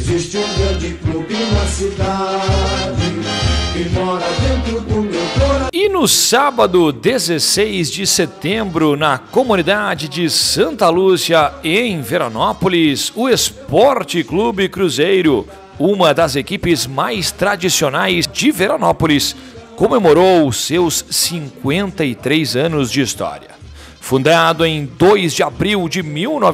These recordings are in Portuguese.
existe um grande clube na cidade que mora dentro do meu coração. E no sábado 16 de setembro, na comunidade de Santa Lúcia, em Veranópolis, o Esporte Clube Cruzeiro, uma das equipes mais tradicionais de Veranópolis, comemorou seus 53 anos de história. Fundado em 2 de abril de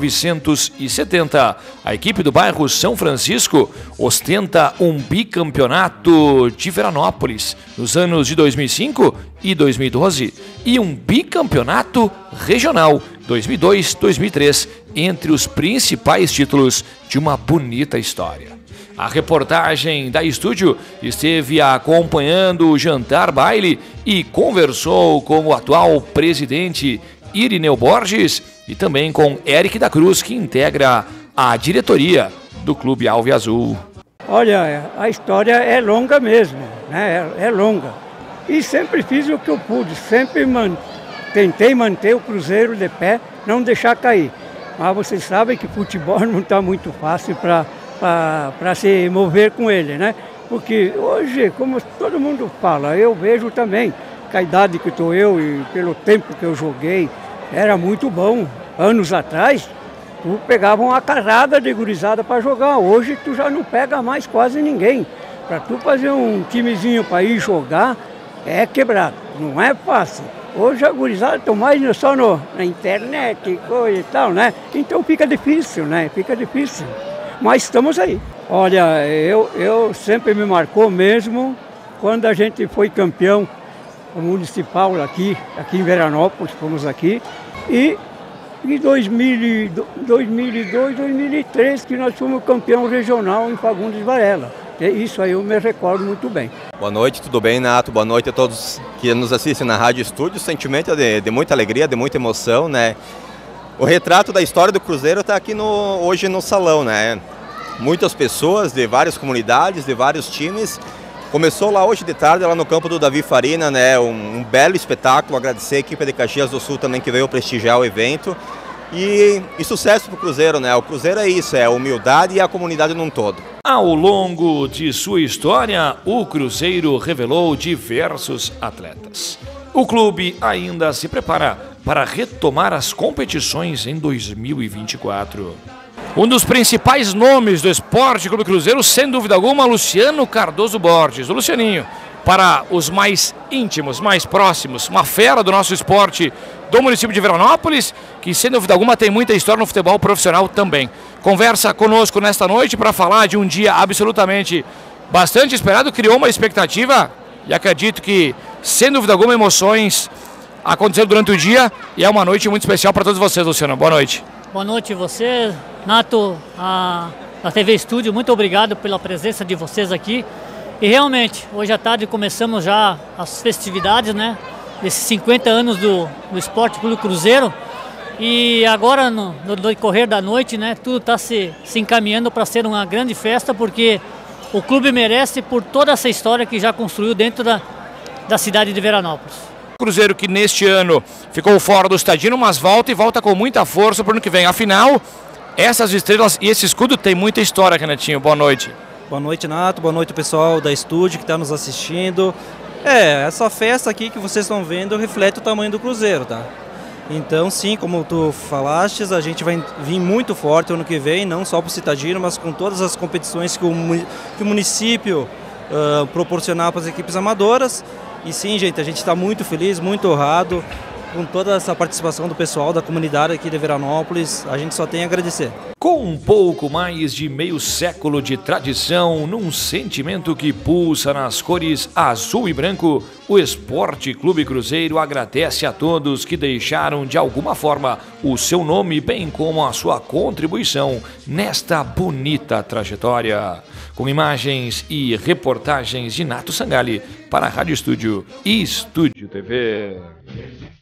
1970, a equipe do bairro São Francisco ostenta um bicampeonato de Veranópolis nos anos de 2005 e 2012 e um bicampeonato regional 2002-2003, entre os principais títulos de uma bonita história. A reportagem da Estúdio esteve acompanhando o jantar baile e conversou com o atual presidente Irineu Borges e também com Eric da Cruz, que integra a diretoria do Clube Alviazul. Olha, a história é longa mesmo, né? É longa. E sempre fiz o que eu pude, sempre tentei manter o Cruzeiro de pé, não deixar cair. Mas vocês sabem que futebol não está muito fácil para se mover com ele, né? Porque hoje, como todo mundo fala, eu vejo também que a idade que estou eu e pelo tempo que eu joguei, era muito bom. Anos atrás, tu pegava uma carrada de gurizada para jogar. Hoje tu já não pega mais quase ninguém. Para tu fazer um timezinho para ir jogar, é quebrado. Não é fácil. Hoje a gurizada estão mais só na internet, coisa e tal, né? Então fica difícil, né? Fica difícil. Mas estamos aí. Olha, eu sempre me marcou mesmo quando a gente foi campeão municipal aqui em Veranópolis, fomos aqui, e em 2002, 2003, que nós fomos campeão regional em Fagundes Varela. Isso aí eu me recordo muito bem. Boa noite, tudo bem, Nato? Boa noite a todos que nos assistem na Rádio Estúdio. Sentimento de muita alegria, de muita emoção, né? O retrato da história do Cruzeiro está aqui hoje no salão, né? Muitas pessoas de várias comunidades, de vários times. Começou lá hoje de tarde, lá no campo do Davi Farina, né? Um belo espetáculo. Agradecer a equipe de Caxias do Sul também que veio prestigiar o evento. E sucesso para o Cruzeiro, né? O Cruzeiro é isso, é a humildade e a comunidade num todo. Ao longo de sua história, o Cruzeiro revelou diversos atletas. O clube ainda se prepara para retomar as competições em 2024. Um dos principais nomes do Esporte Clube Cruzeiro, sem dúvida alguma, Luciano Cardoso Borges. O Lucianinho, para os mais íntimos, mais próximos, uma fera do nosso esporte do município de Veranópolis, que sem dúvida alguma tem muita história no futebol profissional também. Conversa conosco nesta noite para falar de um dia absolutamente bastante esperado, criou uma expectativa e acredito que, sem dúvida alguma, emoções aconteceram durante o dia e é uma noite muito especial para todos vocês, Luciano. Boa noite. Boa noite a você, Nato, da TV Estúdio, muito obrigado pela presença de vocês aqui. E realmente, hoje à tarde começamos já as festividades, né, desses 50 anos do Esporte Clube Cruzeiro. E agora, no decorrer da noite, né, tudo está se encaminhando para ser uma grande festa, porque o clube merece por toda essa história que já construiu dentro da cidade de Veranópolis. Cruzeiro que neste ano ficou fora do Estadino, mas volta com muita força para o ano que vem. Afinal, essas estrelas e esse escudo tem muita história, Renatinho. Boa noite. Boa noite, Nato. Boa noite, pessoal da Estúdio que está nos assistindo. Essa festa aqui que vocês estão vendo reflete o tamanho do Cruzeiro, tá? Então, sim, como tu falaste, a gente vai vir muito forte ano que vem, não só para o Citadino, mas com todas as competições que o município proporcionar para as equipes amadoras. E sim, gente, a gente está muito feliz, muito honrado com toda essa participação do pessoal da comunidade aqui de Veranópolis. A gente só tem a agradecer. Com um pouco mais de meio século de tradição, num sentimento que pulsa nas cores azul e branco, o Esporte Clube Cruzeiro agradece a todos que deixaram de alguma forma o seu nome, bem como a sua contribuição nesta bonita trajetória. Com imagens e reportagens de Nato Sangali para a Rádio Estúdio e Estúdio TV.